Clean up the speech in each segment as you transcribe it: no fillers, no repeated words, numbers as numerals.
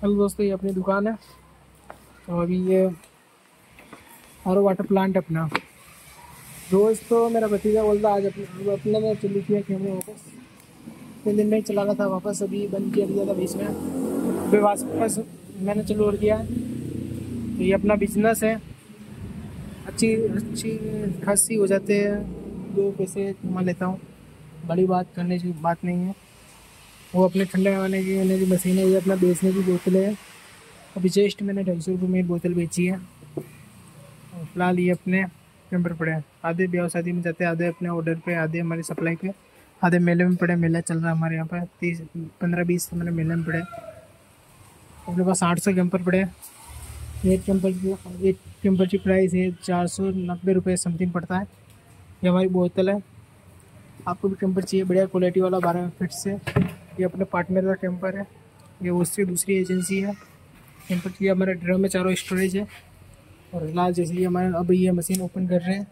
Hello दोस्तों, ये अपनी दुकान है। तो अभी ये वाटर प्लांट अपना रोज़ तो मेरा भतीजा बोलता आज अपना मैं चली किया कैमरे वापस 3 दिन में ही चलाना था, वापस अभी बंद किया दिया था बीच में। अभी वापस मैंने चालू कर दिया है। तो ये अपना बिजनेस है, अच्छी अच्छी खासी हो जाते हैं, 2 पैसे कमा लेता हूँ। बड़ी बात करने की बात नहीं है। वो अपने ठंडे होने की मशीन है, ये अपना बेचने की बोतलें है। अभी जस्ट मैंने 250 रुपये में एक बोतल बेची है। और फिलहाल ये अपने कैंपर पड़े हैं, आधे ब्याह शादी में जाते हैं, आधे अपने ऑर्डर पे, आधे हमारी सप्लाई पे, आधे मेले में पड़े। मेला चल रहा है हमारे यहाँ पर 15-20 हमारे मेले में पड़े। अपने पास 800 कैंपर पड़े हैं। एक कैंपर की प्राइस है 490 रुपये समथिंग पड़ता है। ये हमारी बोतल है। आपको भी कैंपर चाहिए बढ़िया क्वालिटी वाला 12 फीट से, ये अपने पार्टनर का कैंपर है। ये उससे दूसरी एजेंसी है। कैंपर की हमारे ड्रम में चारों स्टोरेज है। और फिलहाल जैसे ये हमारे अब ये मशीन ओपन कर रहे हैं,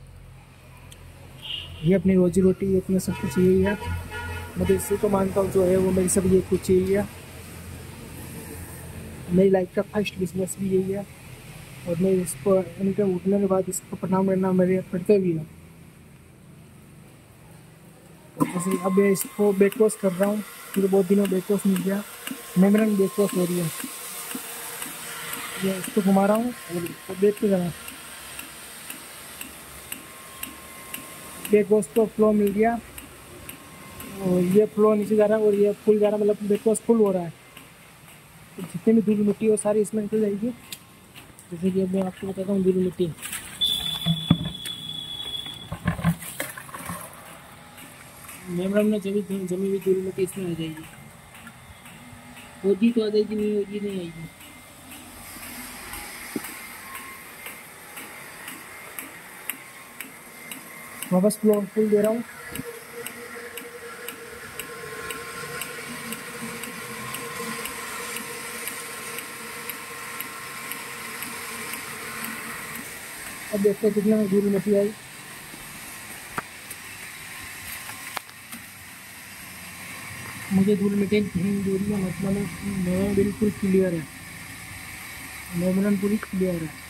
ये अपनी रोजी रोटी, ये अपना सब कुछ यही है। मैं तो इसी को मानता हूँ जो है वो मेरी सब ये कुछ यही है। मेरी लाइफ का फर्स्ट बिजनेस भी यही है। और मैं इसको इनके उठने के बाद इसको प्रणाम करना मेरे पड़ते भी है। जैसे अब मैं इसको बैक वॉश कर रहा हूँ, फिर बहुत दिनों बैक वॉश मिल गया, मेम्ब्रेन बैक वॉश हो रही है। ये इसको घुमा रहा हूँ और देखते जाना। बैक वॉश को फ्लो मिल गया और ये फ्लो नीचे जा रहा है और ये फुल जा रहा है, मतलब बैक वॉश फुल हो रहा है। तो जितनी भी धूल मिट्टी हो सारी इसमें निकल जाएगी। जैसे कि अब मैं आपको बताता हूँ, धूल मिट्टी मेम्ब्रेन में जमी हुई धूल मिट्टी इसमें आ जाएगी। होगी तो आ जाएगी, नहीं होगी नहीं आएगी। वापस फ्लो फुल दे रहा हूँ। अब देखते हैं कितने में धूल मिट्टी आई। मुझे धूल मिट्टी नहीं दूरी है, मतलब मेरा बिल्कुल क्लियर है, मेम्ब्रेन पूरी क्लियर है।